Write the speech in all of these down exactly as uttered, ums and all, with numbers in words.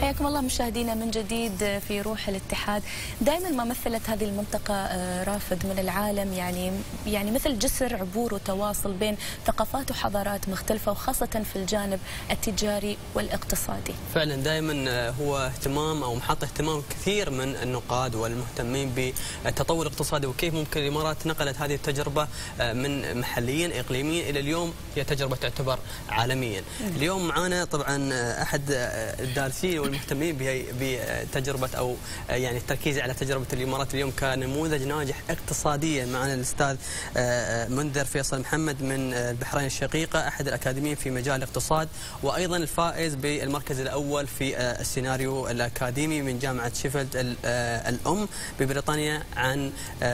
حياكم الله مشاهدينا من جديد في روح الاتحاد. دائما ما مثلت هذه المنطقة رافد من العالم يعني يعني مثل جسر عبور وتواصل بين ثقافات وحضارات مختلفة، وخاصة في الجانب التجاري والاقتصادي. فعلا دائما هو اهتمام او محط اهتمام كثير من النقاد والمهتمين بالتطور الاقتصادي، وكيف ممكن الامارات نقلت هذه التجربة من محليا اقليميا الى اليوم هي تجربة تعتبر عالميا. اليوم معانا طبعا احد الدارسين والمهتمين بتجربة او يعني التركيز على تجربة الامارات اليوم كنموذج ناجح اقتصاديا. معنا الاستاذ منذر فيصل محمد من البحرين الشقيقة، احد الاكاديميين في مجال الاقتصاد، وايضا الفائز بالمركز الاول في السيناريو الاكاديمي من جامعة شيفيلد الام ببريطانيا عن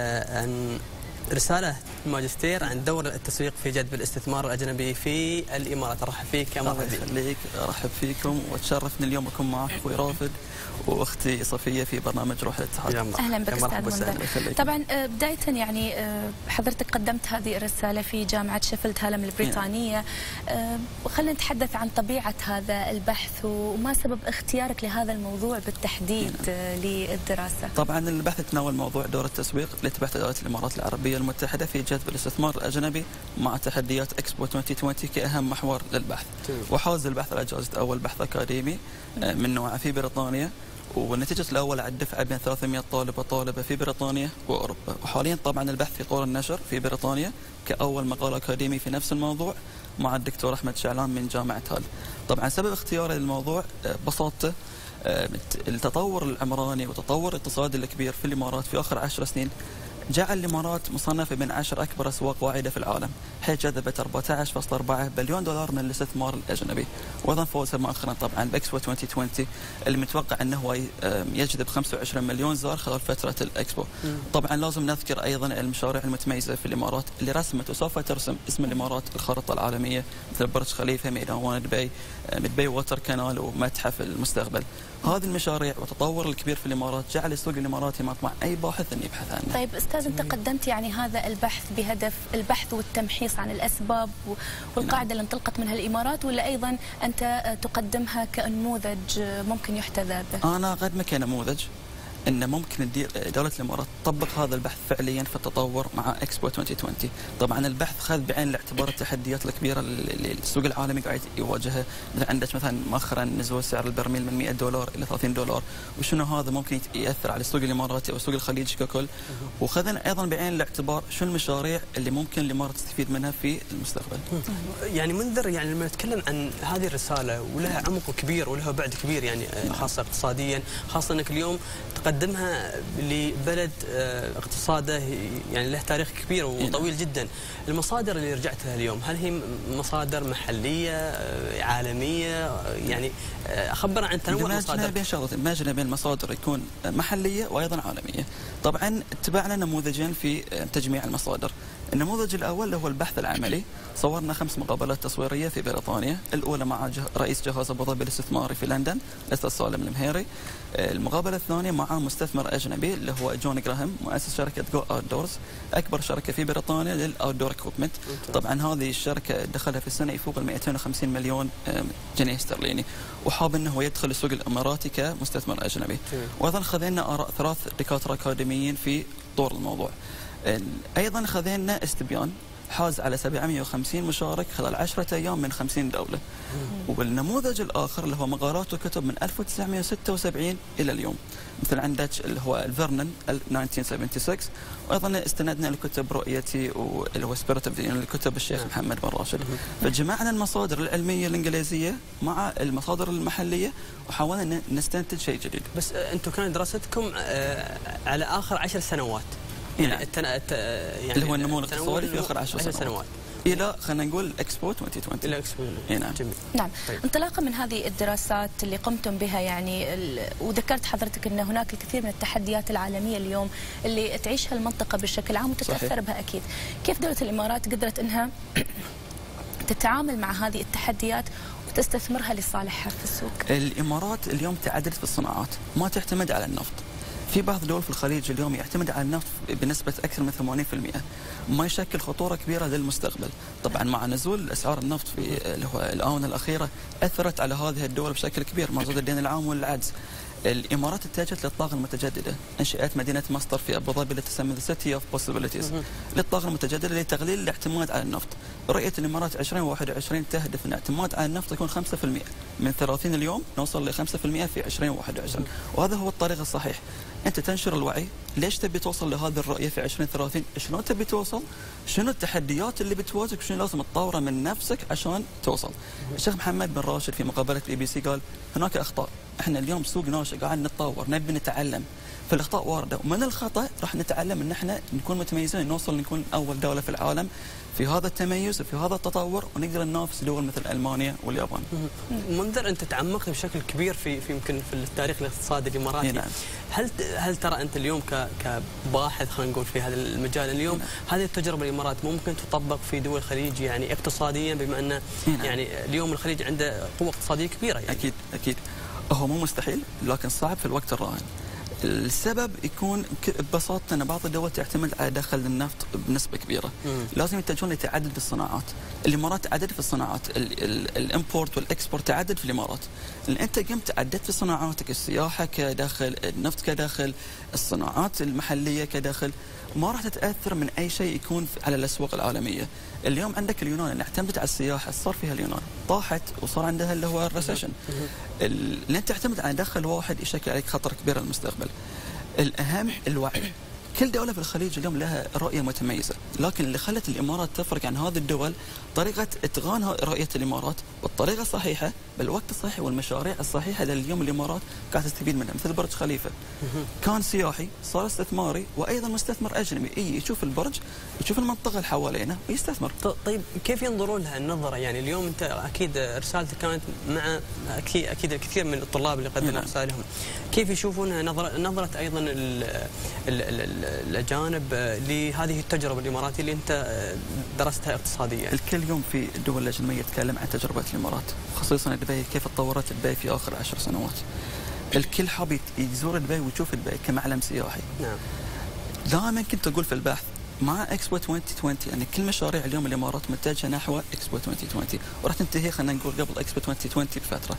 عن رسالة ماجستير عن دور التسويق في جذب الاستثمار الأجنبي في الإمارات. أرحب فيك يا مرحبا. الله يخليك، أرحب فيكم وتشرفني اليوم أكون معك أخوي رافد واختي صفيه في برنامج روح الاتحاد. اهلا بك استاذ منذر. طبعا بدايه يعني حضرتك قدمت هذه الرساله في جامعه شيفيلد هالم البريطانيه، خلينا نتحدث عن طبيعه هذا البحث وما سبب اختيارك لهذا الموضوع بالتحديد للدراسه. طبعا البحث يتناول موضوع دور التسويق لتبعث دوله الامارات العربيه المتحده في جذب الاستثمار الاجنبي مع تحديات اكسبو ألفين وعشرين كاهم محور للبحث. وحاز البحث على جائزه اول بحث اكاديمي من نوعه في بريطانيا، والنتيجة الأول على الدفعة بين ثلاثمئة طالب وطالبة في بريطانيا وأوروبا. وحاليا طبعا البحث في طور النشر في بريطانيا كأول مقال أكاديمي في نفس الموضوع مع الدكتور أحمد شعلان من جامعة هال. طبعا سبب اختياري للموضوع ببساطة التطور العمراني وتطور الاقتصادي الكبير في الإمارات في آخر عشر سنين جعل الإمارات مصنفة من عشر أكبر أسواق واعدة في العالم، حيث جذبت أربعة عشر فاصلة أربعة بليون دولار من الاستثمار الأجنبي. وأيضا فوزها مؤخرا طبعا بإكسبو ألفين وعشرين اللي متوقع أنه يجذب خمسة وعشرين مليون زائر خلال فترة الإكسبو. طبعا لازم نذكر أيضا المشاريع المتميزة في الإمارات اللي رسمت وسوف ترسم اسم الإمارات الخارطة العالمية، مثل برج خليفة، ميدان دبي، دبي ووتر كانال، ومتحف المستقبل. هذه المشاريع والتطور الكبير في الإمارات جعل السوق الإماراتي مطمع أي باحث أن يبحث عنه. طيب أستاذ، أنت قدمت يعني هذا البحث بهدف البحث والتمحيص عن الأسباب والقاعدة اللي انطلقت منها الإمارات، ولا أيضا أنت تقدمها كنموذج ممكن يحتذى به؟ أنا أقدمه كنموذج أن ممكن دولة الإمارات تطبق هذا البحث فعليا في التطور مع إكسبو ألفين وعشرين. طبعا البحث خذ بعين الاعتبار التحديات الكبيرة اللي السوق العالمي قاعد يواجهها. عندك مثلا مؤخرا نزول سعر البرميل من مئة دولار إلى ثلاثين دولار، وشنو هذا ممكن يأثر على السوق الإماراتي أو السوق الخليجي ككل. وخذنا أيضا بعين الاعتبار شو المشاريع اللي ممكن الإمارات تستفيد منها في المستقبل. يعني منذر، يعني لما نتكلم عن هذه الرسالة ولها عمق كبير ولها بعد كبير يعني خاصة اقتصاديا، خاصة أنك اليوم تقدمها لبلد اقتصاده يعني له تاريخ كبير وطويل جدا. المصادر اللي رجعت لها اليوم هل هي مصادر محلية عالمية؟ يعني خبرنا عن تنوع المصادر. بين شغلتين، ماجنا بين المصادر يكون محلية وأيضا عالمية. طبعا اتبعنا نموذجين في تجميع المصادر. النموذج الأول هو البحث العملي، صورنا خمس مقابلات تصويرية في بريطانيا، الأولى مع رئيس جهاز أبو ظبي الاستثماري في لندن الأستاذ سالم المهيري. المقابلة الثانية مع مستثمر أجنبي اللي هو جون جراهام مؤسس شركة جو أوت دورز، أكبر شركة في بريطانيا للأوت دور إكويبمنت. طبعا هذه الشركة دخلها في السنة يفوق ال مئتين وخمسين مليون جنيه استرليني، وحاب أنه يدخل السوق الإماراتي كمستثمر أجنبي. وأيضا خذينا آراء ثلاث دكاترة أكاديميين في طور الموضوع. أيضا خذينا استبيان حاز على سبعمئة وخمسين مشارك خلال عشرة أيام من خمسين دولة. والنموذج الآخر اللي هو مقالات وكتب من ألف وتسعمئة وستة وسبعين إلى اليوم، مثل عندك اللي هو الفيرنن ألف وتسعمئة وسبعة وسبعين. وأيضا استندنا لكتب رؤيتي واللي هو سبيريت اوف لكتب الشيخ محمد بن راشد. فجمعنا المصادر العلمية الإنجليزية مع المصادر المحلية وحاولنا نستنتج شيء جديد. بس أنتم كانت دراستكم على آخر عشر سنوات، يعني التن... الت... يعني اللي هو النمو الاقتصادي في اخر عشر سنوات, سنوات. الى خلينا نقول اكسبو ألفين وعشرين. الى اكسبو نعم. نعم. طيب. انطلاقا من هذه الدراسات اللي قمتم بها يعني ال... وذكرت حضرتك ان هناك الكثير من التحديات العالميه اليوم اللي تعيشها المنطقه بشكل عام وتتاثر صحيح. بها اكيد. كيف دوله الامارات قدرت انها تتعامل مع هذه التحديات وتستثمرها لصالحها في السوق؟ الامارات اليوم تعددت في الصناعات، ما تعتمد على النفط. في بعض الدول في الخليج اليوم يعتمد على النفط بنسبة أكثر من ثمانين بالمئة، ما يشكل خطورة كبيرة للمستقبل. طبعا مع نزول أسعار النفط في اللي هو الآونة الأخيرة أثرت على هذه الدول بشكل كبير مع زود الدين العام والعجز. الامارات اتجهت للطاقه المتجدده، انشئت مدينه مسطر في ابو ظبي التي تسمى سيتي اوف بوسيبيليتيز للطاقه المتجدده لتقليل الاعتماد على النفط. رؤيه الامارات ألفين وواحد وعشرين تهدف ان الاعتماد على النفط يكون خمسة بالمئة من ثلاثين اليوم نوصل ل خمسة بالمئة في ألفين وواحد وعشرين، وهذا هو الطريق الصحيح. انت تنشر الوعي، ليش تبي توصل لهذه الرؤيه في ألفين وثلاثين؟ شلون تبي توصل؟ شنو التحديات اللي بتواجهك؟ شنو لازم تطوره من نفسك عشان توصل؟ الشيخ محمد بن راشد في مقابله بي بي سي قال هناك اخطاء، احنا اليوم سوق ناشئ قاعد نتطور، نبي نتعلم، فالاخطاء وارده، ومن الخطا راح نتعلم ان احنا نكون متميزين، نوصل نكون اول دوله في العالم في هذا التميز وفي هذا التطور، ونقدر ننافس دول مثل المانيا واليابان. منذر انت تعمقت بشكل كبير في في يمكن في التاريخ الاقتصادي الاماراتي. نعم. هل هل ترى انت اليوم ك كباحث خلينا نقول في هذا المجال اليوم نعم. هذه التجربه الامارات ممكن تطبق في دول الخليج يعني اقتصاديا، بما ان نعم. يعني اليوم الخليج عنده قوه اقتصاديه كبيره يعني. اكيد اكيد هو مو مستحيل لكن صعب في الوقت الراهن. السبب يكون ببساطه ان بعض الدول تعتمد على دخل النفط بنسبه كبيره. مم. لازم يتجهون لتعدد الصناعات. الامارات تعدد في الصناعات، الامبورت والاكسبورت تعدد في الامارات. لان انت قمت عددت في صناعاتك، السياحه كداخل، النفط كداخل، الصناعات المحليه كداخل، ما راح تتاثر من اي شيء يكون على الاسواق العالميه. اليوم عندك اليونان اللي اعتمدت على السياحه، صار فيها اليونان طاحت وصار عندها اللي هو الريسيشن. اللي انت تعتمد على دخل واحد يشكل عليك خطر كبير للمستقبل. الاهم الوعي. كل دولة في الخليج اليوم لها رؤية متميزة، لكن اللي خلت الإمارات تفرق عن هذه الدول طريقة إتقان رؤية الإمارات بالطريقة الصحيحة بالوقت الصحيح والمشاريع الصحيحة اللي اليوم الإمارات قاعدة تستفيد منها، مثل برج خليفة كان سياحي صار استثماري وأيضا مستثمر أجنبي يجي يشوف البرج يشوف المنطقة اللي حوالينا ويستثمر. طيب كيف ينظرون لها النظرة؟ يعني اليوم أنت أكيد رسالتك كانت مع أكيد أكيد الكثير من الطلاب اللي قدموا رسائلهم، كيف يشوفون نظرة نظرة أيضا ال ال ال الأجانب لهذه التجربة الإماراتية اللي أنت درستها اقتصاديا؟ الكل يوم في الدول الأجنبية يتكلم عن تجربة الإمارات، خصيصا دبي كيف تطورت دبي في آخر عشر سنوات. الكل حاب يزور دبي ويشوف دبي كمعلم سياحي. نعم. دائما كنت أقول في البحث مع اكسبو ألفين وعشرين يعني كل مشاريع اليوم الإمارات متجهة نحو اكسبو ألفين وعشرين، وراح تنتهي خلينا نقول قبل اكسبو ألفين وعشرين بفترة.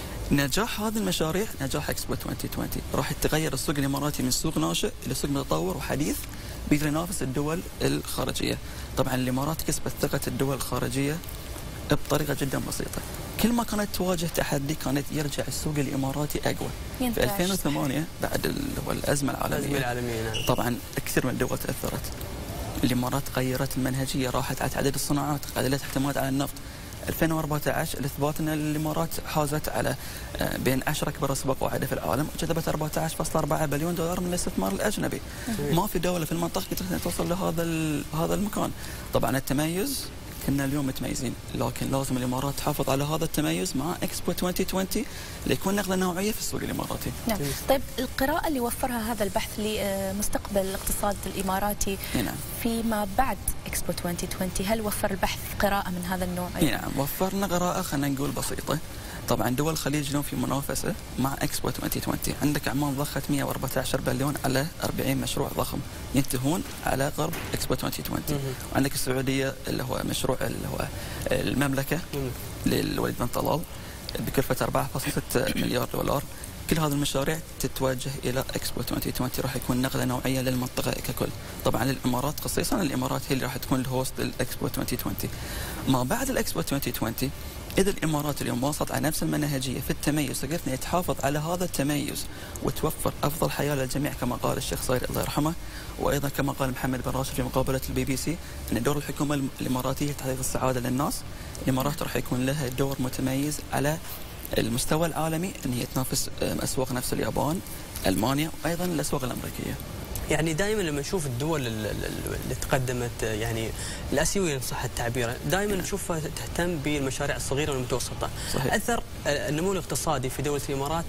نجاح هذه المشاريع نجاح اكسبو ألفين وعشرين راح يتغير السوق الاماراتي من سوق ناشئ الى سوق متطور وحديث بيقدر ينافس الدول الخارجيه. طبعا الامارات كسبت ثقه الدول الخارجيه بطريقه جدا بسيطه. كل ما كانت تواجه تحدي كانت يرجع السوق الاماراتي اقوى. في ألفين وثمانية بعد الازمه العالميه الازمه العالميه نعم. طبعا كثير من الدول تاثرت. الامارات غيرت المنهجيه، راحت على تعديل الصناعات، قللت اعتماد على النفط. ألفين وأربعة عشر الاثبات ان الامارات حازت على بين عشرة اكبر اسواق واحده في العالم، وجذبت أربعة عشر فاصلة أربعة بليون دولار من الاستثمار الاجنبي. ما في دوله في المنطقه قدرت توصل لهذا هذا المكان. طبعا التميز كنا اليوم متميزين، لكن لازم الامارات تحافظ على هذا التميز مع اكسبو ألفين وعشرين ليكون نقله نوعيه في السوق الاماراتي. نعم. طيب القراءه اللي وفرها هذا البحث لمستقبل الاقتصاد الاماراتي نعم. فيما بعد اكسبو ألفين وعشرين، هل وفر البحث قراءه من هذا النوع؟ نعم وفرنا قراءه خلينا نقول بسيطه. طبعا دول الخليج اليوم في منافسه مع اكسبو ألفين وعشرين، عندك عمان ضخت مئة وأربعة عشر بليون على أربعين مشروع ضخم ينتهون على غرب اكسبو ألفين وعشرين. وعندك السعوديه اللي هو مشروع اللي هو المملكه للوليد بن طلال بكلفه أربعة فاصلة ستة مليار دولار. كل هذه المشاريع تتوجه الى اكسبو ألفين وعشرين، راح يكون نقله نوعيه للمنطقه ككل. طبعا الامارات خصيصا الامارات هي اللي راح تكون الهوست للاكسبو ألفين وعشرين. ما بعد الاكسبو ألفين وعشرين إذا الإمارات اليوم واصلت على نفس المنهجية في التميز، قدرت أن تحافظ على هذا التميز وتوفر أفضل حياة للجميع كما قال الشيخ صاير الله يرحمه، وأيضا كما قال محمد بن راشد في مقابلة البي بي سي أن دور الحكومة الإماراتية تحقيق السعادة للناس. الإمارات راح يكون لها دور متميز على المستوى العالمي أن هي تنافس أسواق نفس اليابان، ألمانيا، وأيضا الأسواق الأمريكية. يعني دائما لما نشوف الدول اللي تقدمت يعني الاسيويه ان صح التعبير، دائما نشوفها تهتم بالمشاريع الصغيره والمتوسطه. صحيح. اثر النمو الاقتصادي في دوله الامارات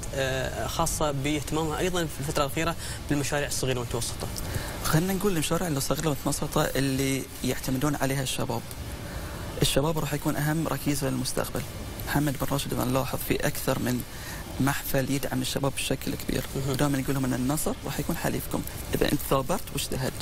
خاصه باهتمامها ايضا في الفتره الاخيره بالمشاريع الصغيره والمتوسطه. خلينا نقول المشاريع الصغيره والمتوسطه اللي يعتمدون عليها الشباب. الشباب راح يكون اهم ركيزه للمستقبل. محمد بن راشد نلاحظ في اكثر من محفل يدعم الشباب بشكل كبير، ودائما يقول لهم ان النصر راح يكون حليفكم اذا انت ثابرت واجتهدت.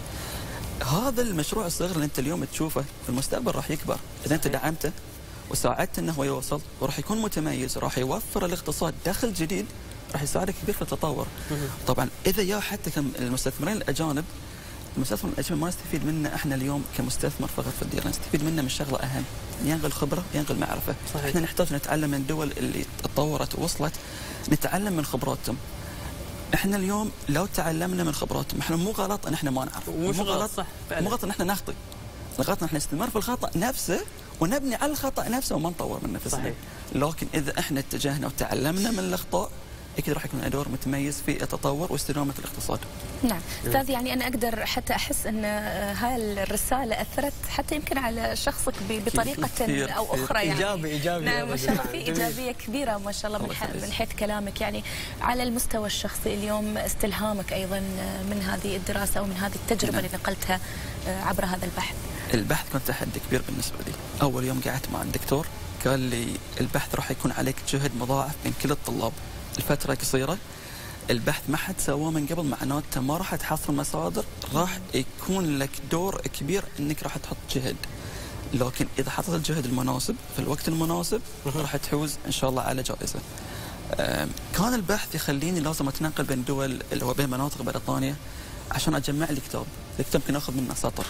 هذا المشروع الصغير اللي انت اليوم تشوفه في المستقبل راح يكبر اذا انت دعمته وساعدت انه هو يوصل، وراح يكون متميز، راح يوفر الاقتصاد دخل جديد، راح يساعدك كبير في التطور. طبعا اذا يا حتى المستثمرين الاجانب، المستثمر الاجنبي ما نستفيد منه احنا اليوم كمستثمر فقط في الديره، نستفيد منه من شغله اهم، ينقل خبره وينقل معرفه. صحيح. احنا نحتاج نتعلم من الدول اللي تطورت ووصلت، نتعلم من خبراتهم. احنا اليوم لو تعلمنا من خبراتهم، احنا مو غلط ان احنا ما نعرف، مو غلط، صح، مو غلط ان احنا نخطئ، غلطنا احنا نستمر في الخطا نفسه ونبني على الخطا نفسه وما نطور من نفسنا. صحيح. لكن اذا احنا اتجهنا وتعلمنا من الاخطاء اكيد راح يكون دور متميز في التطور واستدامه الاقتصاد. نعم، استاذ يعني انا اقدر حتى احس ان هاي الرساله اثرت حتى يمكن على شخصك بطريقه كثير او اخرى يعني. ايجابي ايجابي. نعم ما شاء الله في ايجابيه كبيره ما شاء الله من, من حيث كلامك. يعني على المستوى الشخصي اليوم استلهامك ايضا من هذه الدراسه او من هذه التجربه نعم. اللي نقلتها عبر هذا البحث. البحث كان تحدي كبير بالنسبه لي. اول يوم قعدت مع الدكتور قال لي البحث راح يكون عليك جهد مضاعف من كل الطلاب، الفتره قصيره، البحث ما حد سواه من قبل، معناته ما راح تحصل مصادر، راح يكون لك دور كبير انك راح تحط جهد، لكن اذا حطيت الجهد المناسب في الوقت المناسب راح تحوز ان شاء الله على جائزه. كان البحث يخليني لازم اتنقل بين دول اللي هو بين مناطق بريطانيا عشان اجمع لي كتاب، الكتاب كان اخذ منه سطر.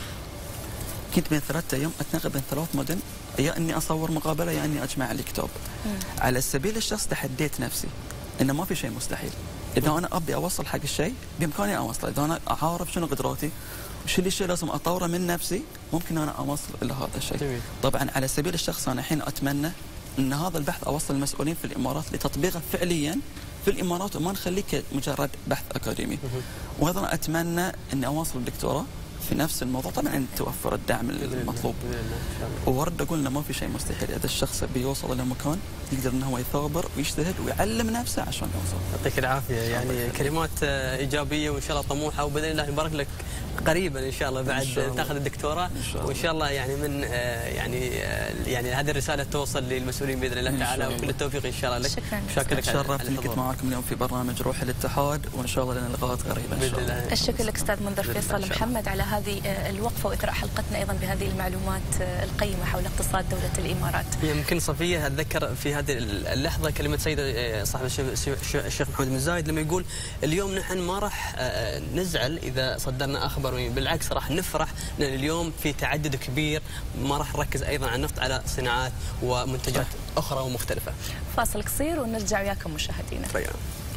كنت بين ثلاثة ايام اتنقل بين ثلاث مدن، يا اني اصور مقابله يا اني اجمع لي كتاب. على سبيل الشخص تحديت نفسي انه ما في شيء مستحيل. اذا انا ابي اوصل حق الشيء بامكاني اوصله، اذا انا اعرف شنو قدراتي وش اللي الشيء لازم اطوره من نفسي ممكن انا اوصل الى هذا الشيء. طبعا على سبيل الشخص انا الحين اتمنى ان هذا البحث اوصل المسؤولين في الامارات لتطبيقه فعليا في الامارات وما نخليه كمجرد بحث اكاديمي. وايضا اتمنى اني اوصل الدكتوراه في نفس الموضوع، طبعا ان توفر الدعم المطلوب. وورد اقول انه ما في شيء مستحيل، اذا الشخص بيوصل الى مكان يقدر انه هو يثابر ويجتهد ويعلم نفسه عشان يوصل. يعطيك العافيه، يعني كلمات ايجابيه وان شاء الله طموحه، وباذن الله يبارك لك قريبا ان شاء الله بعد شاء الله. تاخذ الدكتوراه وان شاء الله يعني من يعني يعني هذه الرساله توصل للمسؤولين باذن الله تعالى، وكل التوفيق ان شاء الله لك. شكرا لك. تشرفت اني كنت معاكم اليوم في برنامج روح الاتحاد، وان شاء الله لنا لقاءات قريبه ان شاء الله. الشكر لك استاذ منذر فيصل محمد على هذه الوقفه واثراء حلقتنا ايضا بهذه المعلومات القيمه حول اقتصاد دوله الامارات. يمكن صفيه اتذكر في هذه اللحظه كلمه سيد صاحب الشيخ محمد بن زايد لما يقول اليوم نحن ما راح نزعل اذا صدرنا اخبار، بالعكس راح نفرح لان اليوم في تعدد كبير، ما راح نركز ايضا على النفط، على صناعات ومنتجات اخرى ومختلفه. فاصل قصير ونرجع وياكم مشاهدينا.